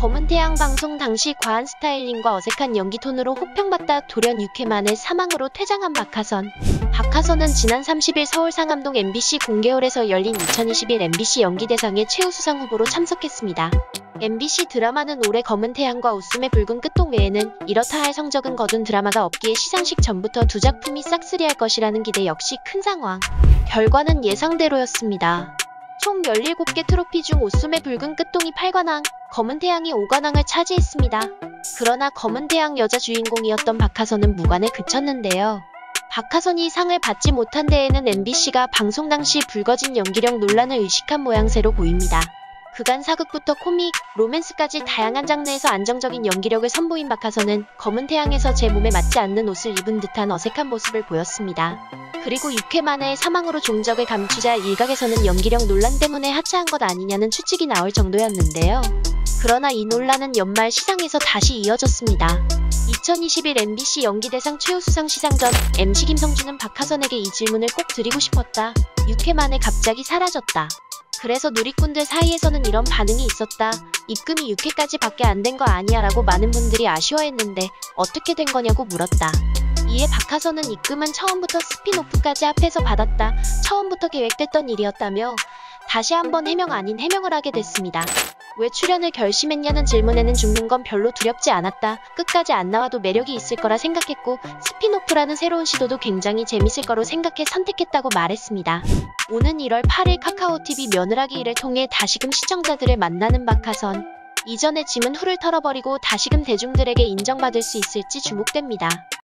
검은태양 방송 당시 과한 스타일링과 어색한 연기 톤으로 호평받다 돌연 6회 만에 사망으로 퇴장한 박하선. 박하선은 지난 30일 서울 상암동 MBC 공개홀에서 열린 2021 MBC 연기대상의 최우수상 후보로 참석했습니다. MBC 드라마는 올해 검은태양과 웃음의 붉은 끝동 외에는 이렇다 할 성적은 거둔 드라마가 없기에 시상식 전부터 두 작품이 싹쓸이할 것이라는 기대 역시 큰 상황. 결과는 예상대로였습니다. 총 17개 트로피 중 웃음의 붉은 끝동이 8관왕, 검은태양이 5관왕을 차지했습니다. 그러나 검은태양 여자 주인공이었던 박하선은 무관에 그쳤는데요. 박하선이 상을 받지 못한 데에는 MBC가 방송 당시 불거진 연기력 논란을 의식한 모양새로 보입니다. 그간 사극부터 코믹, 로맨스까지 다양한 장르에서 안정적인 연기력을 선보인 박하선은 검은태양에서 제 몸에 맞지 않는 옷을 입은 듯한 어색한 모습을 보였습니다. 그리고 6회 만에 사망으로 종적을 감추자 일각에서는 연기력 논란 때문에 하차한 것 아니냐는 추측이 나올 정도였는데요. 그러나 이 논란은 연말 시상에서 다시 이어졌습니다. 2021 MBC 연기대상 최우수상 시상 전 MC 김성준은 박하선에게 이 질문을 꼭 드리고 싶었다. 6회 만에 갑자기 사라졌다. 그래서 누리꾼들 사이에서는 이런 반응이 있었다. 입금이 6회까지 밖에 안 된 거 아니야 라고 많은 분들이 아쉬워했는데 어떻게 된 거냐고 물었다. 이에 박하선은 입금은 처음부터 스피노프까지 합해서 받았다. 처음부터 계획됐던 일이었다며 다시 한번 해명 아닌 해명을 하게 됐습니다. 왜 출연을 결심했냐는 질문에는 죽는 건 별로 두렵지 않았다. 끝까지 안 나와도 매력이 있을 거라 생각했고 스피노프라는 새로운 시도도 굉장히 재밌을 거로 생각해 선택했다고 말했습니다. 오는 1월 8일 카카오TV 며느라기 1을 통해 다시금 시청자들을 만나는 박하선. 이전의 짐은 훌을 털어버리고 다시금 대중들에게 인정받을 수 있을지 주목됩니다.